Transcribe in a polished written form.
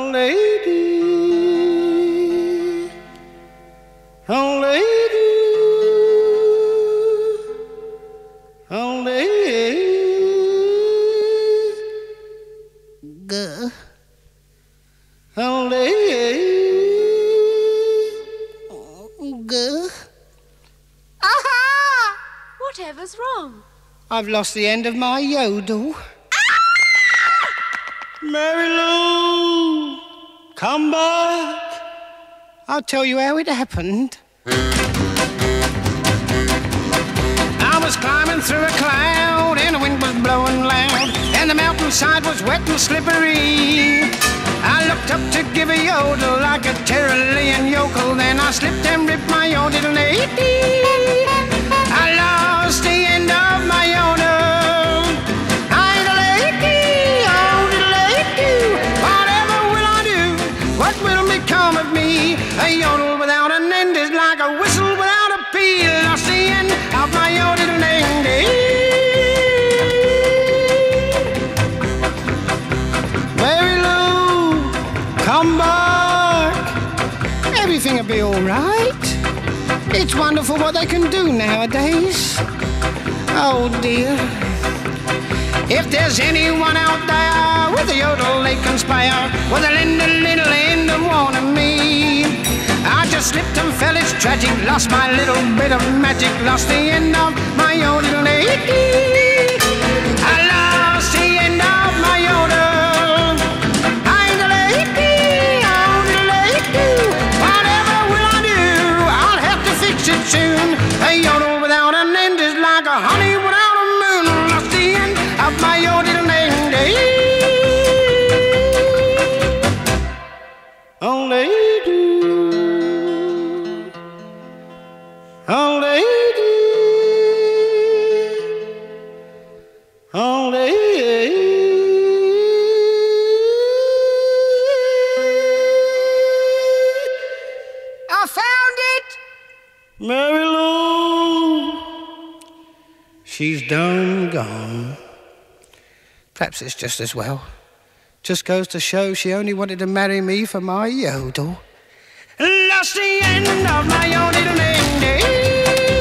Oh, lady, oh, lady, oh, lady, oh, lady, Aha! Whatever's wrong? I've lost the end of my yodel. Mary Lou, come back. I'll tell you how it happened. I was climbing through a cloud and the wind was blowing loud and the mountainside was wet and slippery. I looked up to give a yodel like a Tyrolean yokel. Then I slipped and ripped my yodel. I lost the end of my yodel. What will become of me? A yodel without an end is like a whistle without a peal. Lost the end of my yodel. Mary Lou, come back. Everything will be all right. It's wonderful what they can do nowadays. Oh dear. If there's anyone out there with a yodel they can spare, with a little end of warning me, I just slipped and fell, it's tragic, lost my little bit of magic, lost the end of my yodel. I lost the end of my yodel. Whatever will I do? I'll have to fix it soon. A yodel without an end is like a honey without a moon. Lost the end of my yodel name. Oh, lady, oh, lady, oh, lady. I found it! Mary Lou, she's done gone. Perhaps it's just as well. Just goes to show she only wanted to marry me for my yodel. Lost the end of my yodel.